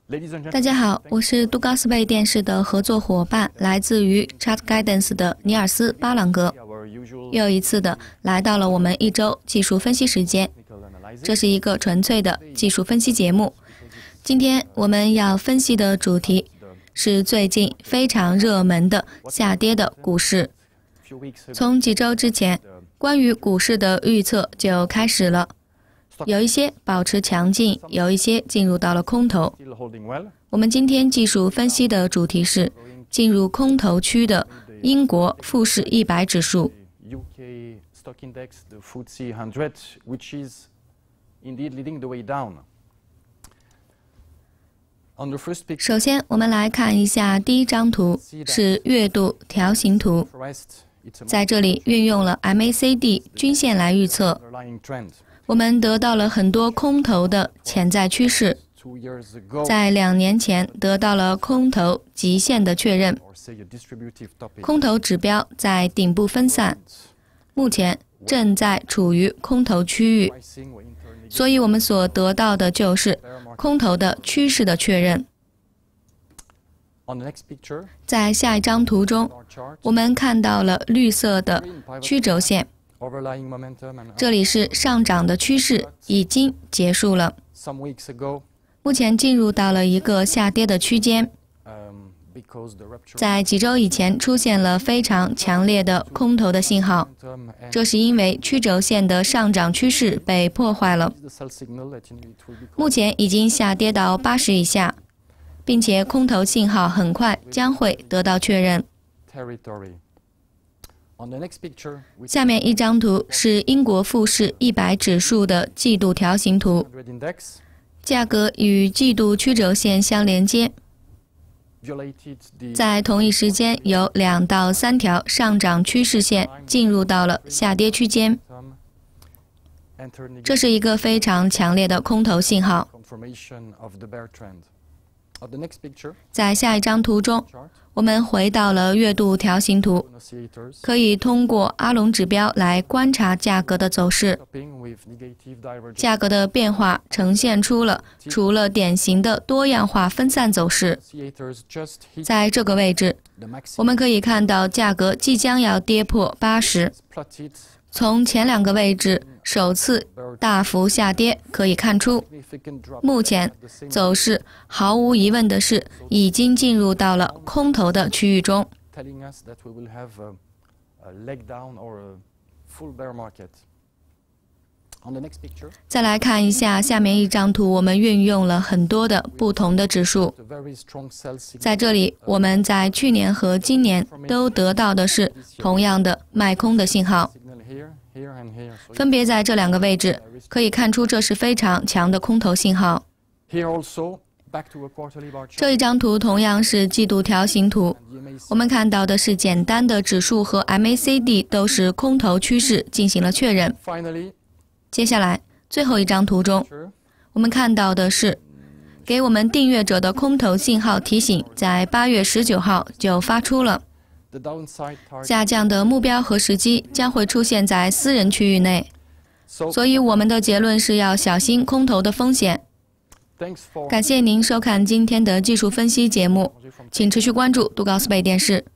大家好，我是杜高斯贝电视的合作伙伴，来自于 Chart Guidance 的尼尔斯·巴朗格。又一次的来到了我们一周技术分析时间，这是一个纯粹的技术分析节目。今天我们要分析的主题是最近非常热门的下跌的股市。从几周之前，关于股市的预测就开始了。有一些保持强劲，有一些进入到了空头。我们今天技术分析的主题是进入空头区的英国富时100指数。首先，我们来看一下第一张图，是月度条形图。在这里运用了 MACD 均线来预测。我们得到了很多空头的潜在趋势，在2年前得到了空头极限的确认，空头指标在顶部分散，目前正在处于空头区域，所以我们所得到的就是空头的趋势的确认。在下一张图中，我们看到了绿色的曲轴线，这里是上涨的趋势已经结束了，目前进入到了一个下跌的区间。在几周以前出现了非常强烈的空头的信号，这是因为曲轴线的上涨趋势被破坏了，目前已经下跌到80以下，并且空头信号很快将会得到确认。下面一张图是英国富时100指数的季度条形图，价格与季度曲轴线相连接，在同一时间有2到3条上涨趋势线进入到了下跌区间，这是一个非常强烈的空头信号。在下一张图中，我们回到了月度条形图，可以通过阿龙指标来观察价格的走势。价格的变化呈现出了除了典型的多样化分散走势。在这个位置，我们可以看到价格即将要跌破80。从前2个位置首次大幅下跌可以看出，目前走势毫无疑问的是已经进入到了空头的区域中。再来看一下下面一张图，我们运用了很多的不同的指数。在这里，我们在去年和今年都得到的是同样的卖空的信号，分别在这2个位置，可以看出这是非常强的空头信号。这一张图同样是季度条形图，我们看到的是简单的指数和 MACD 都是空头趋势进行了确认。接下来最后一张图中，我们看到的是给我们订阅者的空头信号提醒在8月19号就发出了，下降的目标和时机将会出现在私人区域内，所以我们的结论是要小心空头的风险。感谢您收看今天的技术分析节目，请持续关注杜高斯贝电视。